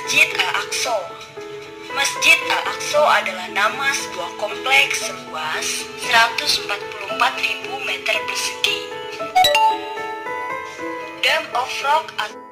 Masjid Al-Aqsa. Masjid Al-Aqsa adalah nama sebuah kompleks seluas 144.000 meter persegi. Dome of Rock atau